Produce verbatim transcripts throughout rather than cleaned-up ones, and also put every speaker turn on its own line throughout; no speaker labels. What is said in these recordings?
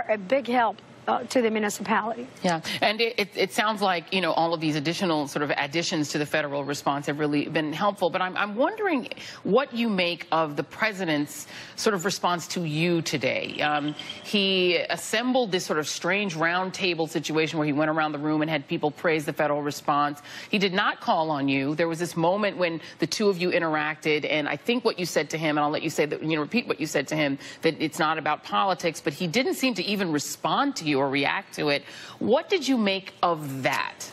a big help Uh, to the municipality.
Yeah, and it, it, it sounds like, you know, all of these additional sort of additions to the federal response have really been helpful. But I'm, I'm wondering what you make of the president's sort of response to you today. Um, he assembled this sort of strange roundtable situation where he went around the room and had people praise the federal response. He did not call on you. There was this moment when the two of you interacted, and I think what you said to him, and I'll let you say that, you know, repeat what you said to him, that it's not about politics, but he didn't seem to even respond to you or react to it. What did you make of that?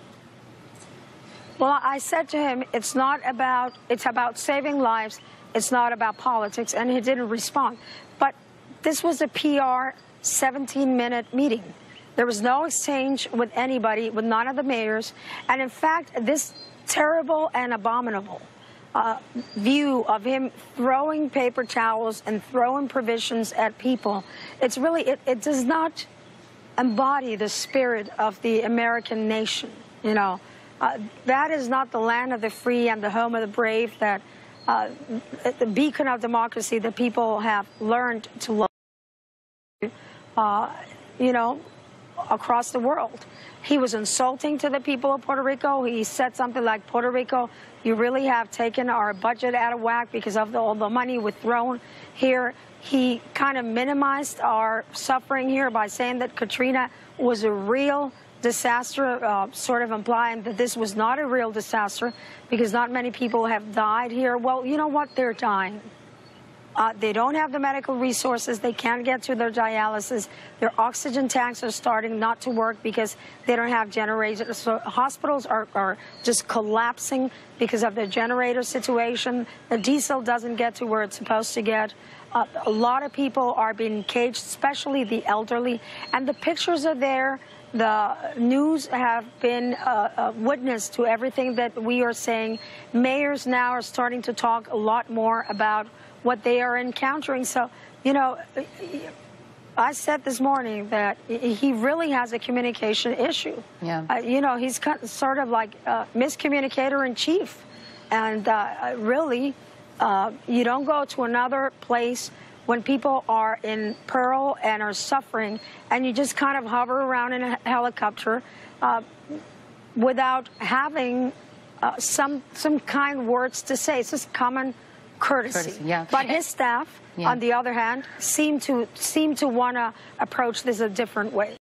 Well, I said to him, it's not about, it's about saving lives. It's not about politics. And he didn't respond. But this was a P R seventeen minute meeting. There was no exchange with anybody, with none of the mayors. And in fact, this terrible and abominable uh, view of him throwing paper towels and throwing provisions at people, it's really, it, it does not embody the spirit of the American nation. You know, uh, that is not the land of the free and the home of the brave, that uh, the beacon of democracy that people have learned to love, uh, you know, across the world. He was insulting to the people of Puerto Rico. He said something like, Puerto Rico, you really have taken our budget out of whack because of the, all the money withdrawn here. He kind of minimized our suffering here by saying that Katrina was a real disaster, uh, sort of implying that this was not a real disaster because not many people have died here. Well, you know what? They're dying. Uh, they don't have the medical resources. They can't get to their dialysis. Their oxygen tanks are starting not to work because they don't have generators. So hospitals are, are just collapsing because of the generator situation. The diesel doesn't get to where it's supposed to get. Uh, a lot of people are being caged, especially the elderly. And the pictures are there. The news have been uh, a witness to everything that we are saying. Mayors now are starting to talk a lot more about what they are encountering. So, you know, I said this morning that he really has a communication issue.
Yeah.
Uh, you know, he's sort of like a miscommunicator in chief. And uh, really, uh, you don't go to another place when people are in peril and are suffering, and you just kind of hover around in a helicopter uh, without having uh, some some kind words to say. It's just common courtesy.
courtesy yeah.
But his staff, yeah. on the other hand, seem to seem to want to approach this a different way.